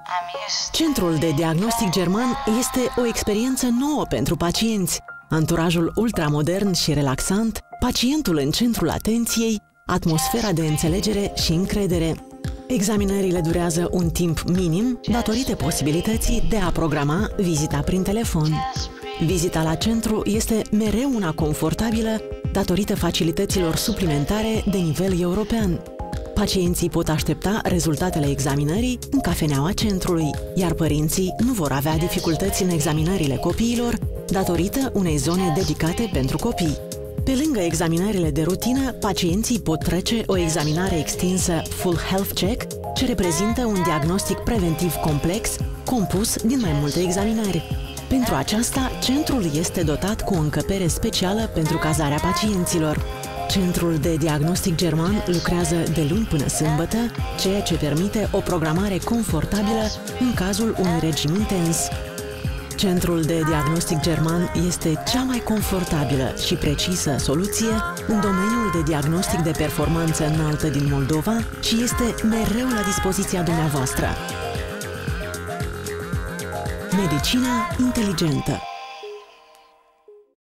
Centrul de Diagnostic German este o experiență nouă pentru pacienți. Anturajul ultramodern și relaxant, pacientul în centrul atenției, atmosfera de înțelegere și încredere. Examinările durează un timp minim datorită posibilității de a programa vizita prin telefon. Vizita la centru este mereu una confortabilă datorită facilităților suplimentare de nivel european. Pacienții pot aștepta rezultatele examinării în cafeneaua centrului, iar părinții nu vor avea dificultăți în examinările copiilor datorită unei zone dedicate pentru copii. Pe lângă examinările de rutină, pacienții pot trece o examinare extinsă Full Health Check, ce reprezintă un diagnostic preventiv complex, compus din mai multe examinări. Pentru aceasta, centrul este dotat cu o încăpere specială pentru cazarea pacienților. Centrul de Diagnostic German lucrează de luni până sâmbătă, ceea ce permite o programare confortabilă în cazul unui regim intens. Centrul de Diagnostic German este cea mai confortabilă și precisă soluție în domeniul de diagnostic de performanță înaltă din Moldova și este mereu la dispoziția dumneavoastră. Medicina inteligentă.